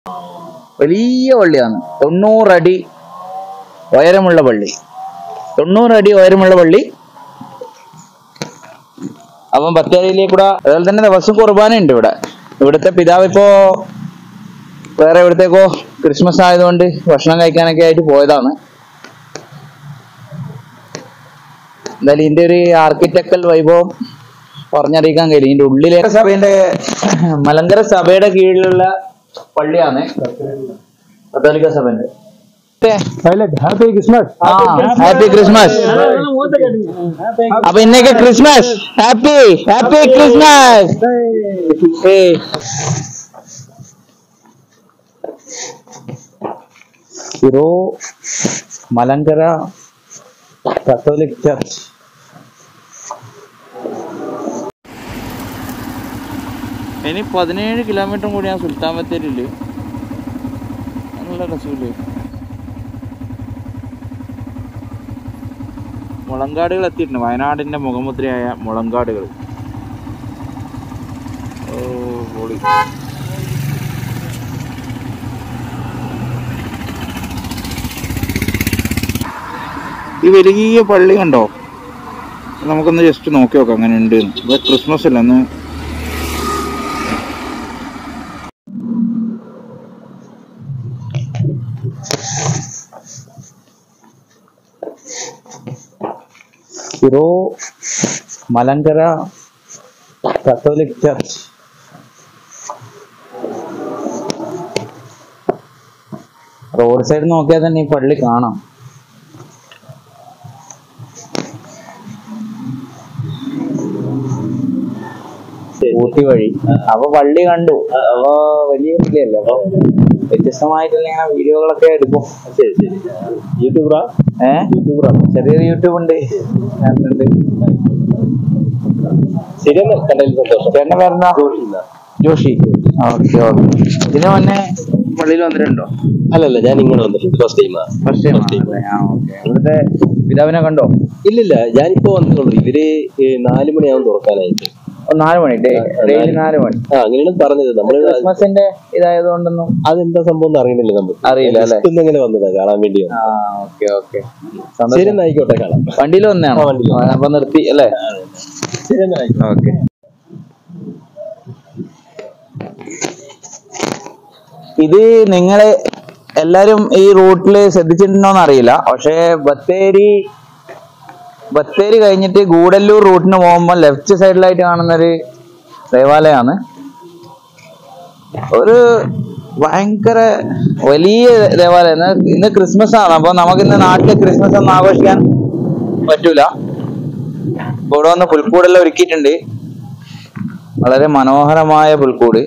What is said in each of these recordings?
വലിയ പള്ളിയാണ്. 90 അടി ഉയരമുള്ള പള്ളി. 90 അടി ഉയരമുള്ള പള്ളി. അപ്പം ബത്തേരിയിലേക്കൂടെ അതുപോലെ തന്നെ ദിവസം കുർബാന ഉണ്ട് ഇവിടെ. ഇവിടുത്തെ പിതാവ് ഇപ്പോ വേറെ എവിടത്തേക്കോ ക്രിസ്മസ് ആയതുകൊണ്ട് ഭക്ഷണം കഴിക്കാനൊക്കെ ആയിട്ട് പോയതാണ്. എന്തായാലും ഇതിന്റെ ഒരു ആർക്കിടെക്ചറൽ വൈഭവം പറഞ്ഞറിയിക്കാൻ കഴിയും. ഇതിന്റെ ഉള്ളിലെ സഭയുടെ മലങ്കര സഭയുടെ കീഴിലുള്ള പള്ളിയാണ് കത്തോലിക്ക സഭന്റെ. Happy Christmas. Happy Christmas. അപ്പൊ ഇന്നൊക്കെ Christmas. Happy happy Christmas. Syro Malankara Catholic church. ഇനി 17 കിലോമീറ്റർ കൂടിയാണ് സുൽത്താൻ ബത്തേരിയില്. നല്ല രസമില്ലേ? മുളങ്കാടുകൾ എത്തിയിട്ടുണ്ട്. വയനാടിന്റെ മുഖമുദ്രയായ മുളങ്കാടുകൾ. ഓ പൊളി. ഈ വലിയ പള്ളി കണ്ടോ? നമുക്കൊന്ന് ജസ്റ്റ് നോക്കി നോക്കാം അങ്ങനെ ഉണ്ട്. ഇത് ക്രിസ്മസ് അല്ല ഒന്ന്. Syro Malankara Catholic church. Road side നോക്കിയാൽ തന്നെ ഈ പള്ളി കാണാം. ഊട്ടി വഴി. അപ്പൊ പള്ളി കണ്ടു. അപ്പൊ വലിയ പള്ളിയല്ലേ, അപ്പൊ വ്യത്യസ്തമായിട്ടുള്ള ഇങ്ങനെ വീഡിയോകളൊക്കെ എടുക്കും. യൂട്യൂബറാ? യൂട്യൂബറാ. ചെറിയൊരു യൂട്യൂബ് ഉണ്ട്. ചേട്ടന്റെ പേരെന്താ? ജോഷി. Okay okay. ഇതിന് മുന്നേ പള്ളിയിൽ വന്നിട്ടുണ്ടോ? അല്ലല്ല, ഞാൻ ഇങ്ങോട്ട് വന്നിട്ടുണ്ട്. First time. ഇവിടുത്തെ പിതാവിനെ കണ്ടോ? ഇല്ലില്ല, ഞാനിപ്പോ വന്നിട്ടുള്ളൂ. ഇവര് 4 മണിയാവും തുറക്കാനായിട്ട്. 4 മണി. ഡെയിലി 4 മണി. അങ്ങനെയാണ് പറഞ്ഞത്. നമ്മള് ക്രിസ്മസിന്റെ ഇതായതുകൊണ്ടൊന്നും അതെന്താ സംഭവം അറിയുന്നില്ല. നമുക്ക് അറിയില്ല അല്ലെ? ഇങ്ങനെ വന്നതാ കാണാൻ വേണ്ടി. ശരി, ആയിക്കോട്ടെ. കാണാം. വണ്ടിയിൽ വന്നതാണോ? അപ്പൊ നിർത്തി അല്ലേ? ശരി, ഓക്കെ. ഇത് നിങ്ങള് എല്ലാരും ഈ റൂട്ടില് ശ്രദ്ധിച്ചിട്ടുണ്ടോന്ന് അറിയില്ല. പക്ഷെ ബത്തേരി കഴിഞ്ഞിട്ട് ഗൂഡല്ലൂർ റൂട്ടിന് പോകുമ്പോൾ ലെഫ്റ്റ് സൈഡിലായിട്ട് കാണുന്നൊരു ദേവാലയമാണ്. ഒരു ഭയങ്കര വലിയ ദേവാലയം. ഇന്ന് ക്രിസ്മസ് ആണ്. അപ്പൊ നമുക്കിന്ന് നാട്ടില് ക്രിസ്മസ് ഒന്നും ആഘോഷിക്കാൻ പറ്റൂല. ഇവിടെ വന്ന് പുൽക്കൂടെല്ലാം ഒരുക്കിയിട്ടുണ്ട്. വളരെ മനോഹരമായ പുൽക്കൂട്.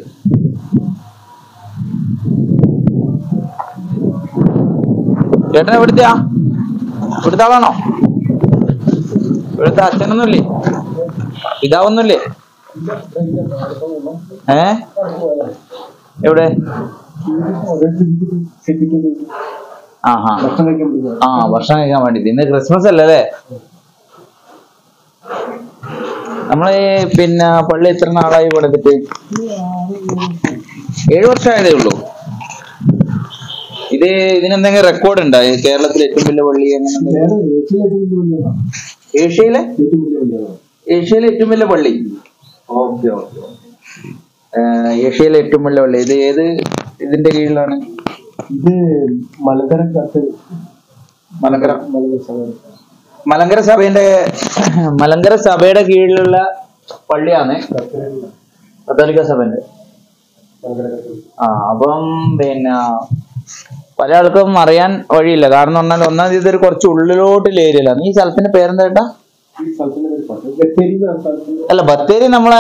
ചേട്ടൻ ഇവിടുത്തെ ആളാണോ? ഇവിടുത്തെ അച്ഛനൊന്നുമില്ലേ? പിതാവൊന്നുമില്ലേ? എവിടെ? ഭക്ഷണം കഴിക്കാൻ വേണ്ടിട്ട്. ഇന്ന് ക്രിസ്മസ് അല്ലേ? നമ്മള് പിന്നെ പള്ളി എത്ര നാളായി കൊടുത്തിട്ട്? 7 വർഷമായതേ ഉള്ളൂ. ഇതിനെന്തെങ്കിലും റെക്കോർഡ് ഉണ്ടോ? കേരളത്തിലെ ഏറ്റവും വലിയ പള്ളി അങ്ങനെ? ഏഷ്യയിലെ ഏറ്റവും വലിയ പള്ളി. Okay okay. ഏഷ്യയിലെ ഏറ്റവും വലിയ പള്ളി ഇത് ഏത് ഇതിന്റെ കീഴിലാണ്? ഇത് മലങ്കര സഭയുടെ കീഴിലുള്ള പള്ളിയാണ് കത്തോലിക്ക സഭന്റെ. അപ്പം പിന്നെ പല ആൾക്കും അറിയാൻ വഴിയില്ല. കാരണം പറഞ്ഞാൽ ഒന്നാമത് ഇതൊരു കുറച്ച് ഉള്ളിലോട്ടുള്ള ഏരിയയിലാണ്. ഈ സ്ഥലത്തിന്റെ പേരെന്താ ചേട്ടാ? അല്ല, ബത്തേരി നമ്മളെ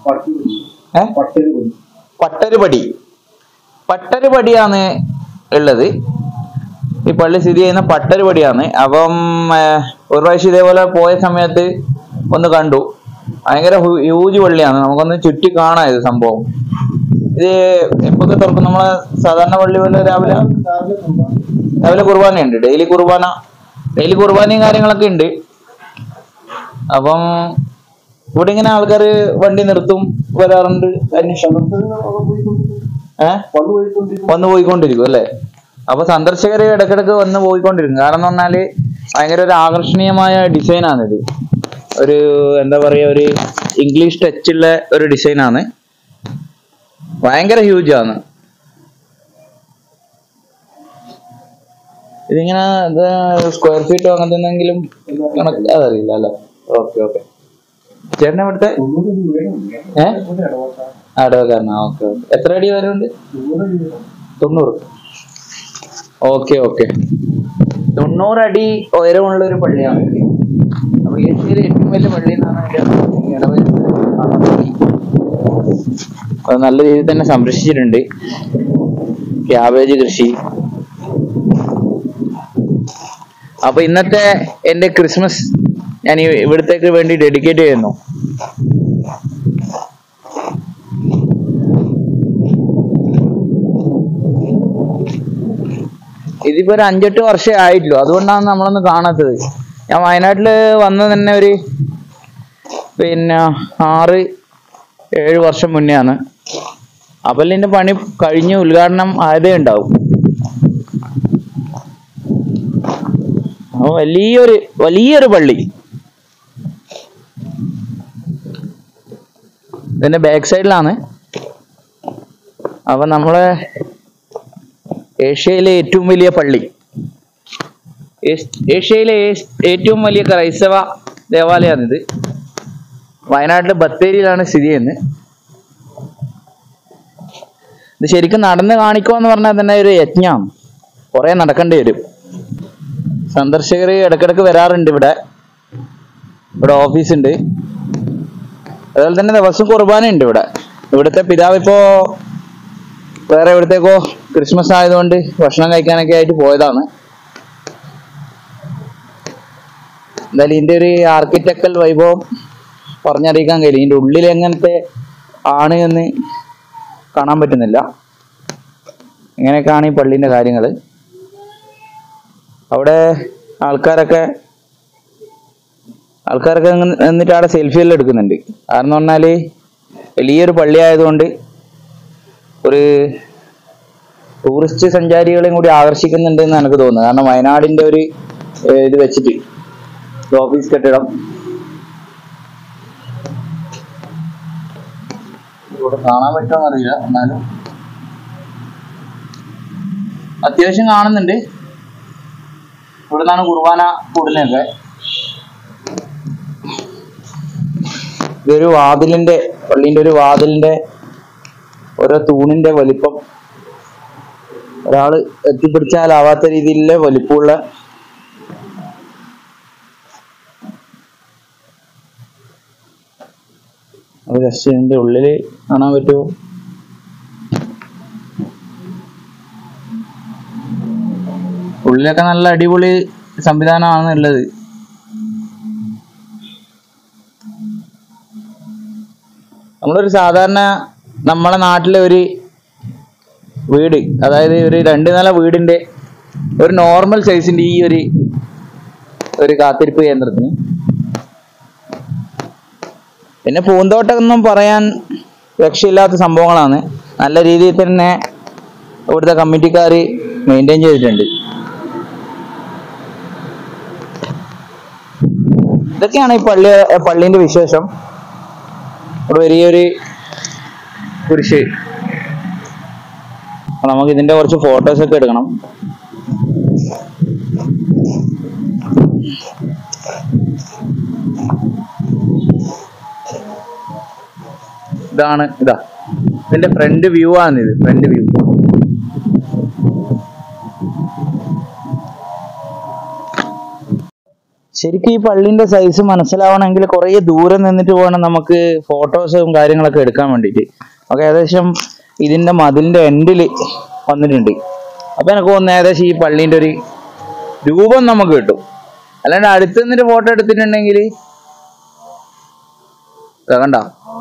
പട്ടരുപടിയാണ് ഉള്ളത്. ഈ പള്ളി സ്ഥിതി ചെയ്യുന്ന പട്ടരുപടിയാണ്. അപ്പം ഒരു പ്രാവശ്യം ഇതേപോലെ പോയ സമയത്ത് ഒന്ന് കണ്ടു. ഭയങ്കര ഹ്യൂജ് പള്ളിയാണ്. നമുക്കൊന്ന് ചുറ്റി കാണാം ഇത് സംഭവം. ഇത് എപ്പൊക്കെ തുറക്കും? നമ്മളെ സാധാരണ പള്ളി പോലെ രാവിലെ കുർബാനയുണ്ട്. ഡെയിലി കുർബാനയും കാര്യങ്ങളൊക്കെ ഉണ്ട്. അപ്പം ഇവിടെ ഇങ്ങനെ ആൾക്കാർ വണ്ടി നിർത്തും, വരാറുണ്ട്, അന്വേഷണം. വന്നു പോയിക്കൊണ്ടിരിക്കും അല്ലേ? അപ്പൊ സന്ദർശകര് ഇടക്കിടക്ക് വന്ന് പോയിക്കൊണ്ടിരിക്കും. കാരണം എന്ന് പറഞ്ഞാല് ഭയങ്കര ഒരു ആകർഷണീയമായ ഡിസൈനാണിത്. ഒരു എന്താ പറയാ, ഒരു ഇംഗ്ലീഷ് ടച്ചുള്ള ഒരു ഡിസൈനാണ്. ഭയങ്കര ഹ്യൂജ് ആണ് ഇതിങ്ങനെ. സ്ക്വയർ ഫീറ്റോ അങ്ങനത്തെ എന്തെങ്കിലും കണക്ക് അതറിയില്ല അല്ലേ? Okay okay. ചേട്ടൻ ഇവിടുത്തെ അടവക്കാരനാ? Okay okay. എത്ര അടി വരെ ഉണ്ട്? 90. Okay okay. 90 അടി ഉയരമുള്ള ഒരു പള്ളിയാണ്. അപ്പൊ ഏഷ്യയിലെ ഏറ്റവും വലിയ പള്ളി എന്നാണ് അത് നല്ല രീതിയിൽ തന്നെ സംരക്ഷിച്ചിട്ടുണ്ട്. ക്യാബേജ് കൃഷി. അപ്പൊ ഇന്നത്തെ എന്റെ ക്രിസ്മസ് ഞാൻ ഇവിടത്തേക്ക് വേണ്ടി ഡെഡിക്കേറ്റ് ചെയ്യുന്നു. ഇതിപ്പോ ഒരു 5-8 വർഷമേ ആയിട്ടുള്ളൂ. അതുകൊണ്ടാണ് നമ്മളൊന്ന് കാണാത്തത്. ഞാൻ വയനാട്ടില് വന്നത് തന്നെ ഒരു 6-7 വർഷം മുന്നേ ആണ്. അപ്പോൾ ഇതിന്റെ പണി കഴിഞ്ഞ് ഉദ്ഘാടനം ആയതേ ഉണ്ടാവും. വലിയൊരു പള്ളി. ഇതിന്റെ ബാക്ക് സൈഡിലാണ്. അപ്പൊ നമ്മളെ ഏഷ്യയിലെ ഏറ്റവും വലിയ പള്ളി, ഏഷ്യയിലെ ഏറ്റവും വലിയ ക്രൈസ്തവ ദേവാലയമാണിത്. വയനാട്ടിലെ ബത്തേരിയിലാണ് സ്ഥിതി ചെയ്യുന്നത്. ഇത് ശരിക്കും നടന്ന് കാണിക്കുക എന്ന് പറഞ്ഞാൽ തന്നെ ഒരു യജ്ഞമാണ്. കുറെ നടക്കേണ്ടി വരും. സന്ദർശകർ ഇടക്കിടക്ക് വരാറുണ്ട്. ഇവിടെ ഓഫീസുണ്ട്. അതുപോലെ തന്നെ ദിവസം കുർബാന ഉണ്ട് ഇവിടെ. ഇവിടുത്തെ പിതാവ് ഇപ്പോ വേറെ എവിടത്തേക്കോ ക്രിസ്മസ് ആയതുകൊണ്ട് ഭക്ഷണം കഴിക്കാനൊക്കെ ആയിട്ട് പോയതാണ്. എന്തായാലും ഇതിന്റെ ഒരു ആർക്കിടെക്ചറൽ വൈഭവം പറഞ്ഞറിയിക്കാൻ കഴിയും. ഇതിന്റെ ഉള്ളിൽ എങ്ങനത്തെ ആണ് എന്ന് കാണാൻ പറ്റുന്നില്ല. ഇങ്ങനെയൊക്കെയാണ് ഈ പള്ളീന്റെ കാര്യങ്ങൾ. അവിടെ ആൾക്കാരൊക്കെ എന്നിട്ട് അവിടെ സെൽഫി എല്ലാം എടുക്കുന്നുണ്ട്. കാരണം എന്ന് പറഞ്ഞാല് വലിയൊരു പള്ളി ആയതുകൊണ്ട് ഒരു ടൂറിസ്റ്റ് സഞ്ചാരികളെയും കൂടി ആകർഷിക്കുന്നുണ്ട് എന്ന് എനിക്ക് തോന്നുന്നു. കാരണം വയനാടിന്റെ ഒരു ഇത് വെച്ചിട്ട് ഓഫീസ് കെട്ടിടം ഇവിടെ കാണാൻ പറ്റുമോ അറിയില്ല. എന്നാലും അത്യാവശ്യം കാണുന്നുണ്ട്. ഇവിടെ നിന്നാണ് കുർബാന കൂടുന്നതൊക്കെ. ഇതൊരു പള്ളീന്റെ ഒരു വാതിലിന്റെ ഓരോ തൂണിന്റെ വലിപ്പം ഒരാള് എത്തിപ്പിടിച്ചാലാവാത്ത രീതിയിലുള്ള വലിപ്പമുള്ള അത് ജസ്റ്റ് ഇതിന്റെ ഉള്ളില് കാണാൻ പറ്റുമോ? ഉള്ളിലൊക്കെ നല്ല അടിപൊളി സംവിധാനമാണ് ഉള്ളത്. നമ്മളൊരു സാധാരണ നമ്മളെ നാട്ടിലെ ഒരു വീട്, അതായത് ഒരു 2 നില വീടിന്റെ ഒരു നോർമൽ സൈസിന്റെ ഈ ഒരു കാത്തിരിപ്പ് കേന്ദ്രത്തിന്. പിന്നെ പൂന്തോട്ടം ഒന്നും പറയാൻ രക്ഷയില്ലാത്ത സംഭവങ്ങളാണ്. നല്ല രീതിയിൽ തന്നെ ഇവിടുത്തെ കമ്മിറ്റിക്കാർ മെയിൻറ്റെയിൻ ചെയ്തിട്ടുണ്ട്. ഇതൊക്കെയാണ് ഈ പള്ളീന്റെ വിശേഷം. ഇവിടെ വലിയൊരു കുരിശ്. നമുക്ക് ഇതിന്റെ കുറച്ച് ഫോട്ടോസ് ഒക്കെ എടുക്കണം. ഇതിന്റെ ഫ്രണ്ട് വ്യൂ ആണിത്. Front view. ശരിക്കും ഈ പള്ളിന്റെ സൈസ് മനസ്സിലാവണമെങ്കിൽ കുറെ ദൂരം നിന്നിട്ട് വേണം നമുക്ക് ഫോട്ടോസും കാര്യങ്ങളൊക്കെ എടുക്കാൻ വേണ്ടിയിട്ട്. ഒക്കെ ഏകദേശം ഇതിന്റെ മതിലിന്റെ എൻഡില് വന്നിട്ടുണ്ട്. അപ്പൊ എനിക്ക് തോന്നുന്നു ഏകദേശം ഈ പള്ളീന്റെ ഒരു രൂപം നമുക്ക് കിട്ടും. അല്ലാണ്ട് അടുത്ത് നിന്നിട്ട് ഫോട്ടോ എടുത്തിട്ടുണ്ടെങ്കിൽ കണ്ട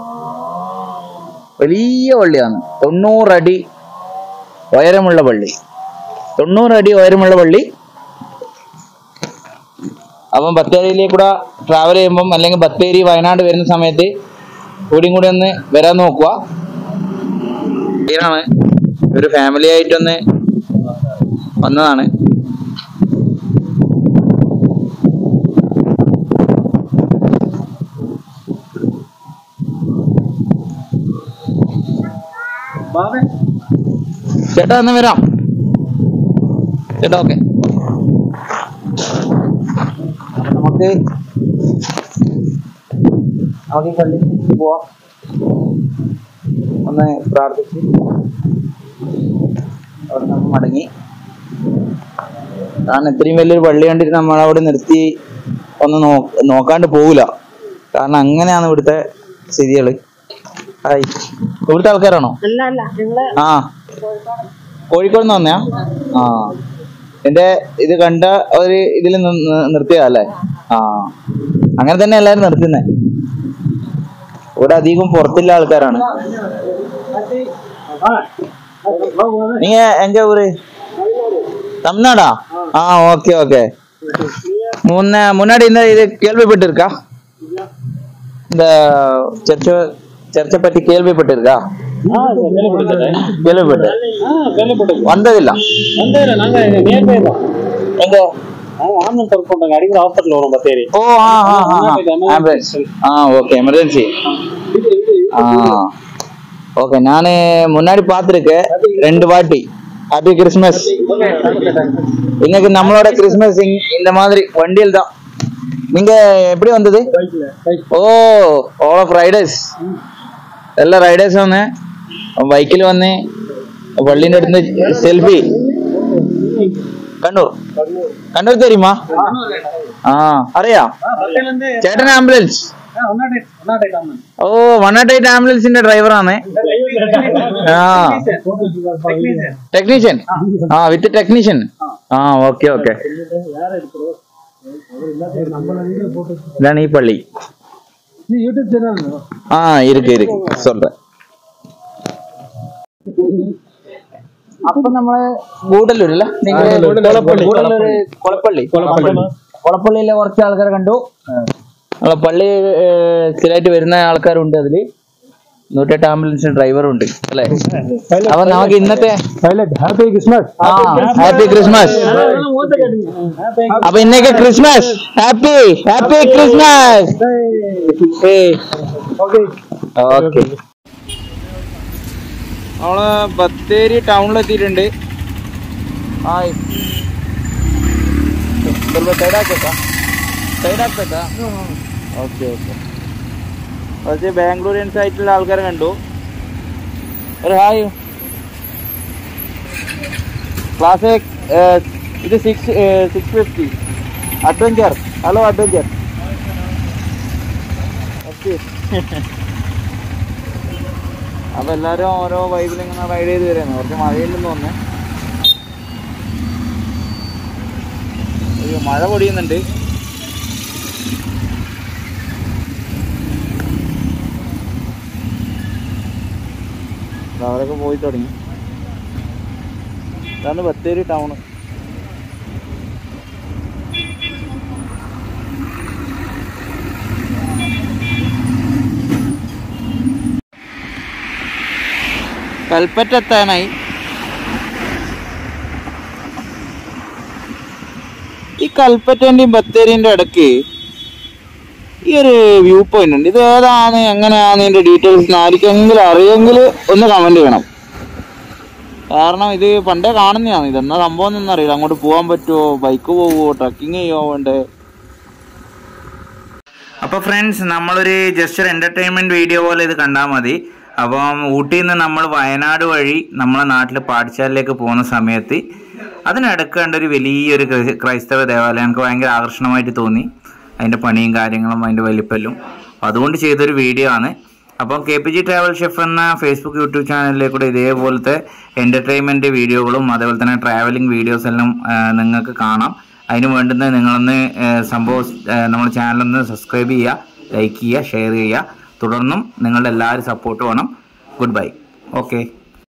വലിയ പള്ളിയാണ്. 90 അടി ഉയരമുള്ള പള്ളി. 90 അടി ഉയരമുള്ള പള്ളി. അപ്പം ബത്തേരിയിലേക്കൂടെ ട്രാവൽ ചെയ്യുമ്പം അല്ലെങ്കിൽ ബത്തേരി വയനാട് വരുന്ന സമയത്ത് കൂടി ഒന്ന് വരാൻ നോക്കുക. ഇതാണ് ഒരു ഫാമിലി ആയിട്ടൊന്ന് വന്നതാണ്. ചേട്ടാ എന്ന് വരാം ചേട്ടാ. ഓക്കെ, നമുക്ക് ഈ പള്ളിയിൽ പോവാം. ഒന്ന് പ്രാർത്ഥിച്ച് അവിടെ നമ്മൾ മടങ്ങി. കാരണം ഇത്രയും വലിയൊരു പള്ളി കണ്ടിട്ട് നമ്മളവിടെ നിർത്തി ഒന്ന് നോക്കാണ്ട് പോവില്ല. കാരണം അങ്ങനെയാണ് ഇവിടുത്തെ സ്ഥിതികള്. ഹായ്, ഇവിടുത്തെ ആൾക്കാരാണോ? ആ, കോഴിക്കോട് നിന്ന് വന്നയാ? ആ, എന്റെ ഇത് കണ്ട ഒരു ഇതിൽ നിർത്തിയതല്ലേ? ആ, അങ്ങനെ തന്നെ എല്ലാരും നിർത്തുന്നേ. ഇവിടെ അധികം പുറത്തുള്ള ആൾക്കാരാണ്. நீங்க எங்க ஊரு? தமிழ்நாடா? Okay okay. முன்னாடி இந்த இது கேள்விப்பட்டிருக்கா? இந்த சர்ச்சை பத்தி கேள்விப்பட்டிருக்கா? கேள்விப்பட்டு வந்ததில்ல. எங்க அடிக்கிற ஹாஸ்பிட்டல் வரும் Bathery. Oh okay, emergency. Okay, நானு முன்னாடி பார்த்துருக்கேன் 2 வாட்டி. Happy Christmas. இன்னைக்கு நம்மளோட கிறிஸ்மஸ் இந்த மாதிரி வண்டியில் தான். நீங்க எப்படி வந்தது? ഓ, ഓൾ ഓഫ് റൈഡേഴ്സ്, എല്ലാ റൈഡേഴ്സും വന്ന് ബൈക്കിൽ വന്ന് പള്ളിന്റെ അടുത്ത് സെൽഫി. കണ്ണൂർ தெரியுமா? ആ, അറിയാം. ചേട്ടൻ ആംബുലൻസ്? ഓ, 108 ആംബുലൻസിന്റെ ഡ്രൈവറാണ്. ആ, ടെക്നീഷ്യൻ. ആ, വിത്ത് ടെക്നീഷ്യൻ. ആ, ഓക്കെ ഓക്കെ. ഇതാണ് ഈ പള്ളി. ആ, ഇருக்கு சொல்றேன். അപ്പൊ നമ്മള് ഗൂഡല്ലൂരല്ല, കൊളപ്പള്ളിയിലെ കുറച്ച് ആൾക്കാരെ കണ്ടു. നമ്മളെ പള്ളി സ്ഥിരമായിട്ട് വരുന്ന ആൾക്കാരുണ്ട്. അതില് 108 ആംബുലൻസിന്റെ ഡ്രൈവറുണ്ട് അല്ലെ? അപ്പൊ നമുക്ക് ഇന്നത്തെ ഹാപ്പി ക്രിസ്മസ്. Happy Christmas. അപ്പൊ ഇന്നേക്ക് ക്രിസ്മസ്. Happy Christmas. ഓക്കെ, നമ്മള് ബത്തേരി ടൗണിലെത്തിയിട്ടുണ്ട്. ഓക്കെ. കുറച്ച് ബാംഗ്ലൂരിയൻസ് ആയിട്ടുള്ള ആൾക്കാരെ കണ്ടു. ഒരു ഹായ്. ക്ലാസ് ഇത് 650 അഡ്വഞ്ചർ. Hello adventure. ഓക്കെ. അപ്പൊ എല്ലാരും ഓരോ വൈബിൽ ഇങ്ങനെ റൈഡ് ചെയ്ത് വരുന്നു. കുറച്ച് മഴയില്ലെന്ന് തോന്നുന്നു. മഴ പൊടിയുന്നുണ്ട്. അവരൊക്കെ പോയി തുടങ്ങി. ഇതാണ് ബത്തേരി ടൗണ്. കൽപ്പറ്റ എത്താനായി. ഈ കൽപ്പറ്റന്റെയും ബത്തേരിന്റെ ഇടയ്ക്ക് ഈ ഒരു വ്യൂ പോയിന്റ് ഉണ്ട്. ഇത് ഏതാണ്, എങ്ങനെയാണ് ഇതിന്റെ ഡീറ്റെയിൽസ് ആർക്കെങ്കിലും അറിയെങ്കിൽ ഒന്ന് കമന്റ് ചെയ്യണം. കാരണം ഇത് പണ്ടേ കാണുന്നതാണ്. ഇതെന്നാ സംഭവം എന്നൊന്നും അറിയില്ല. അങ്ങോട്ട് പോകാൻ പറ്റുമോ, ബൈക്ക് പോവോ, ട്രക്കിങ് ചെയ്യുമോ വേണ്ടേ? അപ്പൊ ഫ്രണ്ട്സ്, നമ്മളൊരു ജസ്റ്റ് ഒരു എന്റർടൈൻമെന്റ് വീഡിയോ പോലെ ഇത് കണ്ടാൽ മതി. അപ്പം ഊട്ടിയിൽ നിന്ന് നമ്മൾ വയനാട് വഴി നമ്മളെ നാട്ടിൽ പാഠശാലയിലേക്ക് പോകുന്ന സമയത്ത് അതിനിടക്ക് കണ്ടൊരു വലിയൊരു ക്രൈസ്തവ ദേവാലയം എനിക്ക് ഭയങ്കര ആകർഷണമായിട്ട് തോന്നി. അതിൻ്റെ പണിയും കാര്യങ്ങളും അതിൻ്റെ വലിപ്പലും അതുകൊണ്ട് ചെയ്തൊരു വീഡിയോ ആണ്. അപ്പം KPG ട്രാവൽ ഷെഫ് എന്ന ഫേസ്ബുക്ക് യൂട്യൂബ് ചാനലിലേക്കൂടെ ഇതേപോലത്തെ എൻ്റർടൈൻമെൻറ്റ് വീഡിയോകളും അതേപോലെ തന്നെ ട്രാവലിംഗ് വീഡിയോസ് എല്ലാം നിങ്ങൾക്ക് കാണാം. അതിന് വേണ്ടുന്ന നിങ്ങളൊന്ന് നമ്മുടെ ചാനലൊന്ന് സബ്സ്ക്രൈബ് ചെയ്യുക, ലൈക്ക് ചെയ്യുക, ഷെയർ ചെയ്യുക. തുടർന്നും നിങ്ങളുടെ എല്ലാവരും സപ്പോർട്ട് വേണം. Goodbye. ഓക്കെ.